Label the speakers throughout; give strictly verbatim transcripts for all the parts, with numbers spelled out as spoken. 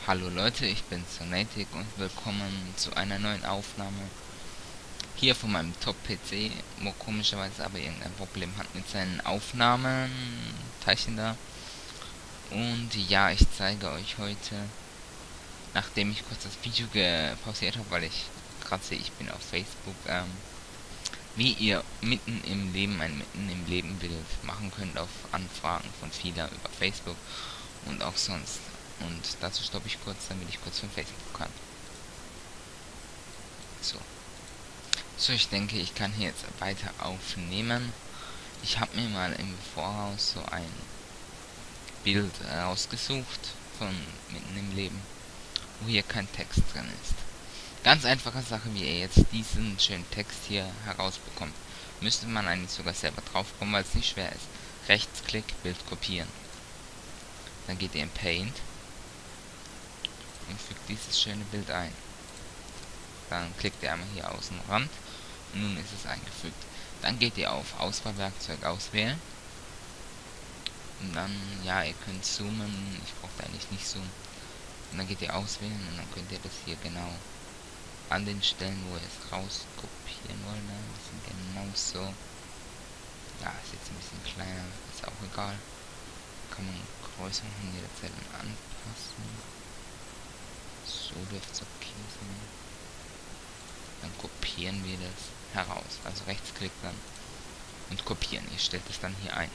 Speaker 1: Hallo Leute, ich bin Sonatic und willkommen zu einer neuen Aufnahme hier von meinem Top-P C, wo komischerweise aber irgendein Problem hat mit seinen Aufnahmen, Teilchen da. Und ja, ich zeige euch heute, nachdem ich kurz das Video gepausiert habe, weil ich gerade sehe, ich bin auf Facebook, ähm, wie ihr mitten im Leben ein mitten im Leben Bild machen könnt auf Anfragen von vielen über Facebook und auch sonst. Und dazu stoppe ich kurz, damit ich kurz von Facebook kann. So. So, ich denke, ich kann hier jetzt weiter aufnehmen. Ich habe mir mal im Voraus so ein Bild rausgesucht von mitten im Leben, wo hier kein Text drin ist. Ganz einfache Sache, wie ihr jetzt diesen schönen Text hier herausbekommt. Müsste man eigentlich sogar selber draufkommen, weil es nicht schwer ist. Rechtsklick, Bild kopieren. Dann geht ihr in Paint und fügt dieses schöne Bild ein. Dann klickt ihr einmal hier außen Rand und nun ist es eingefügt. Dann geht ihr auf Auswahlwerkzeug auswählen. Und dann, ja, ihr könnt zoomen. Ich brauche eigentlich nicht zoomen. Und dann geht ihr auswählen und dann könnt ihr das hier genau an den Stellen, wo ihr es rauskopieren wollt, ne? Ein bisschen genau so. Ja, ist jetzt ein bisschen kleiner, ist auch egal. Kann man größer machen, jederzeit anpassen. So dürfte es okay sein. Dann kopieren wir das heraus. Also rechtsklick dann und kopieren. Ihr stellt es dann hier ein.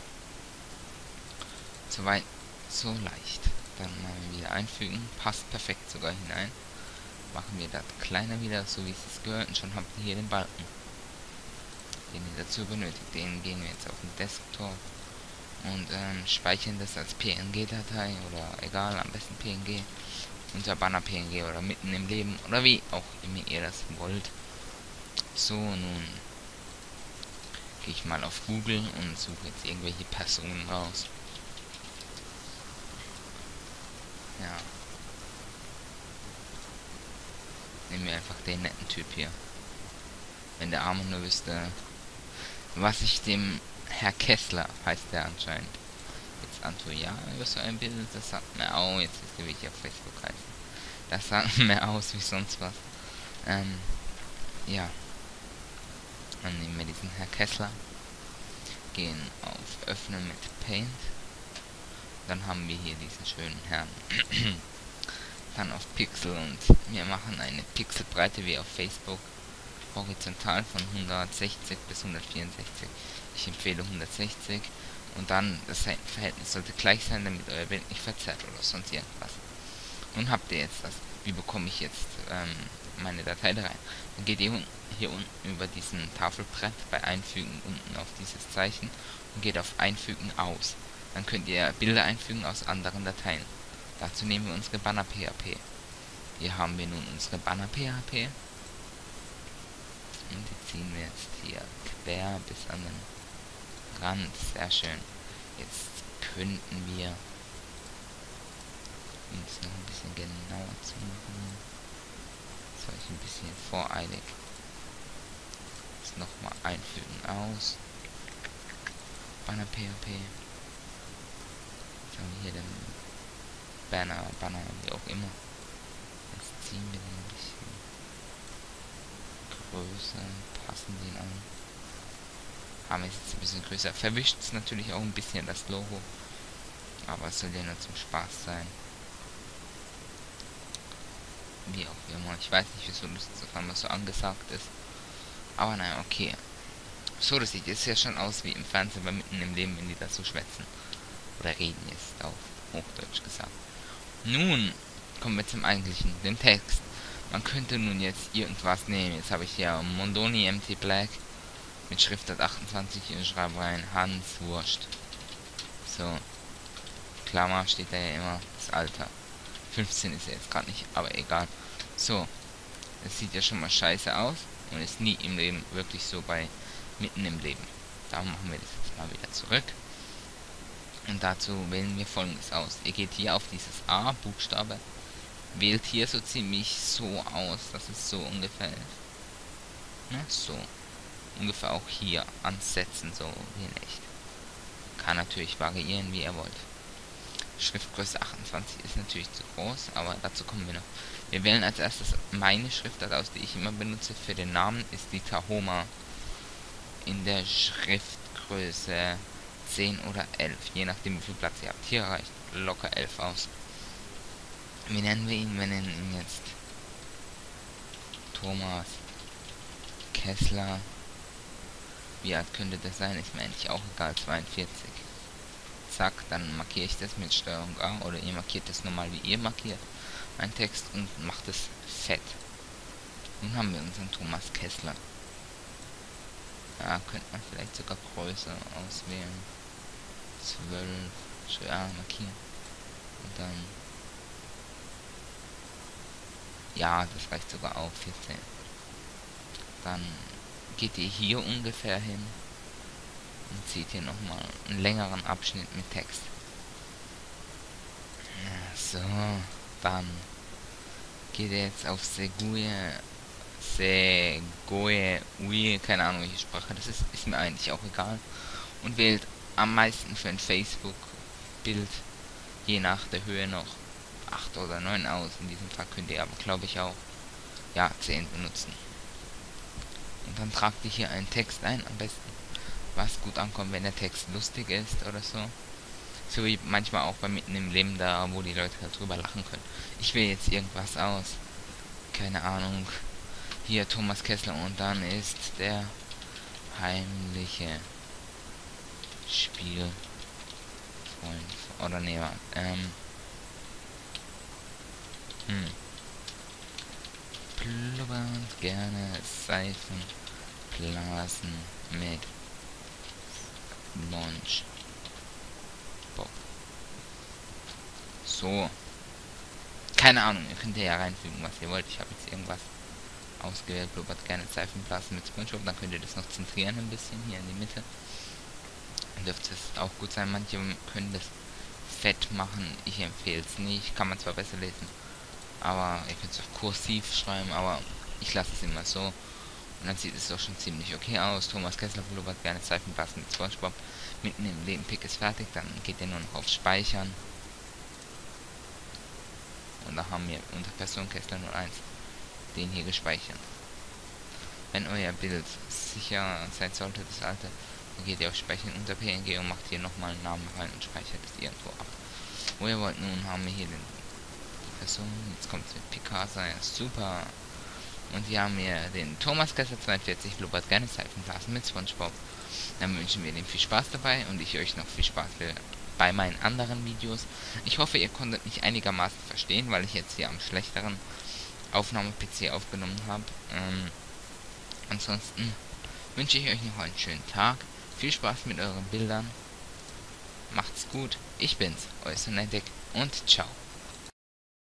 Speaker 1: Soweit so leicht. Dann mal wieder einfügen. Passt perfekt sogar hinein. Machen wir das kleiner wieder, so wie es gehört. Und schon habt ihr hier den Balken, den ihr dazu benötigt. Den gehen wir jetzt auf den Desktop und ähm, speichern das als P N G-Datei oder egal, am besten P N G. Unter Banner P N G oder mitten im Leben oder wie auch immer ihr das wollt. So, nun gehe ich mal auf Google und suche jetzt irgendwelche Personen raus. Ja. Nehmen wir einfach den netten Typ hier. Wenn der Arme nur wüsste, was ich dem Herr Kessler, heißt der anscheinend, jetzt antue. Ja, über so ein Bild, das sagt mir auch, jetzt wisst ihr, wie ich auf Facebook heiße. Das sagt mir aus wie sonst was. Ähm, ja. Dann nehmen wir diesen Herr Kessler, gehen auf Öffnen mit Paint, dann haben wir hier diesen schönen Herrn. Dann auf Pixel und wir machen eine Pixelbreite wie auf Facebook, horizontal von hundertsechzig bis hundertvierundsechzig. Ich empfehle hundertsechzig und dann das Seitenverhältnis sollte gleich sein, damit euer Bild nicht verzerrt oder sonst irgendwas. Nun habt ihr jetzt das. Wie bekomme ich jetzt ähm, meine Datei da rein? Dann geht ihr hier unten über diesen Tafelbrett bei Einfügen unten auf dieses Zeichen und geht auf Einfügen aus. Dann könnt ihr Bilder einfügen aus anderen Dateien. Dazu nehmen wir unsere Banner P H P. Hier haben wir nun unsere Banner P H P. Und die ziehen wir jetzt hier quer bis an den Rand. Sehr schön. Jetzt könnten wir um es noch ein bisschen genauer zu machen. Das war ich ein bisschen voreilig. Jetzt nochmal einfügen aus. Banner P H P. Jetzt haben wir hier den Banner, Banner, wie auch immer. Jetzt ziehen wir den ein bisschen größer, passen den an. Haben wir jetzt ein bisschen größer. Verwischt es natürlich auch ein bisschen das Logo. Aber es soll ja nur zum Spaß sein. Wie auch immer. Ich weiß nicht, wieso das auf einmal so angesagt ist. Aber naja, okay. So, das sieht jetzt ja schon aus wie im Fernsehen, bei mitten im Leben, wenn die da so schwätzen. Oder reden jetzt auf Hochdeutsch gesagt. Nun kommen wir zum eigentlichen, dem Text. Man könnte nun jetzt irgendwas nehmen. Jetzt habe ich hier Mondoni M T Black mit Schriftart achtundzwanzig und schreibe rein Hans Wurst. So. Klammer steht da ja immer das Alter. fünfzehn ist er jetzt gerade nicht, aber egal. So. Das sieht ja schon mal scheiße aus und ist nie im Leben wirklich so bei mitten im Leben. Da machen wir das jetzt mal wieder zurück. Und dazu wählen wir Folgendes aus. Ihr geht hier auf dieses A-Buchstabe, wählt hier so ziemlich so aus, dass es so ungefähr ist. Ne? So. Ungefähr auch hier ansetzen, so wie in echt. Kann natürlich variieren, wie ihr wollt. Schriftgröße achtundzwanzig ist natürlich zu groß, aber dazu kommen wir noch. Wir wählen als erstes meine Schriftart aus, die ich immer benutze für den Namen, ist die Tahoma in der Schriftgröße zehn oder elf, je nachdem wie viel Platz ihr habt. Hier reicht locker elf aus. Wie nennen wir ihn? Wir nennen ihn jetzt Thomas Kessler. Wie alt könnte das sein? Ist mir eigentlich auch egal, zweiundvierzig. Zack, dann markiere ich das mit Steuerung A oder ihr markiert das normal wie ihr markiert einen Text und macht es fett. Nun haben wir unseren Thomas Kessler. Ja, könnte man vielleicht sogar größer auswählen. zwölf, ja, markieren. Und dann, ja, das reicht sogar auch, vierzehn. Dann geht ihr hier ungefähr hin und zieht hier nochmal einen längeren Abschnitt mit Text. So, dann geht ihr jetzt auf Segue, Segue, Ui, keine Ahnung welche Sprache das ist, ist mir eigentlich auch egal. Und wählt am meisten für ein Facebook-Bild, je nach der Höhe noch acht oder neun aus. In diesem Fall könnt ihr aber, glaube ich, auch, ja, zehn benutzen. Und dann tragt ihr hier einen Text ein, am besten, was gut ankommt, wenn der Text lustig ist oder so. So wie manchmal auch bei Mitten im Leben, da wo die Leute halt drüber lachen können. Ich wähle jetzt irgendwas aus. Keine Ahnung. Hier Thomas Kessler und dann ist der heimliche Spielfreund. Oder nee, ähm. Hm. Blubbernd gerne Seifenblasen mit Launch. So. Keine Ahnung, ihr könnt ja reinfügen, was ihr wollt. Ich habe jetzt irgendwas ausgewählt, blubbert gerne Seifenblasen mit SpongeBob. Dann könnt ihr das noch zentrieren ein bisschen hier in die Mitte. Dann dürfte es auch gut sein. Manche können das fett machen. Ich empfehle es nicht. Kann man zwar besser lesen, aber ihr könnt es auch kursiv schreiben, aber ich lasse es immer so. Und dann sieht es doch schon ziemlich okay aus. Thomas Kessler blubbert gerne Seifenblasen mit SpongeBob. Mitten im Leben Pick ist fertig. Dann geht ihr nur noch auf Speichern. Und da haben wir unter Person Kessler null eins den hier gespeichert. Wenn euer Bild sicher sein sollte, das alte, dann geht ihr auf Speichern unter P N G und macht hier nochmal einen Namen rein und speichert es irgendwo ab. Wo ihr wollt, nun haben wir hier den, die Person, jetzt kommt es mit Picasa, ja super. Und wir haben hier den Thomas Kessler zweiundvierzig, blubbert gerne Seifenblasen mit SpongeBob. Dann wünschen wir dem viel Spaß dabei und ich euch noch viel Spaß für bei meinen anderen Videos. Ich hoffe, ihr konntet mich einigermaßen verstehen, weil ich jetzt hier am schlechteren Aufnahme-P C aufgenommen habe. Ähm, ansonsten wünsche ich euch noch einen schönen Tag. Viel Spaß mit euren Bildern. Macht's gut. Ich bin's, euer Sonnetic und ciao.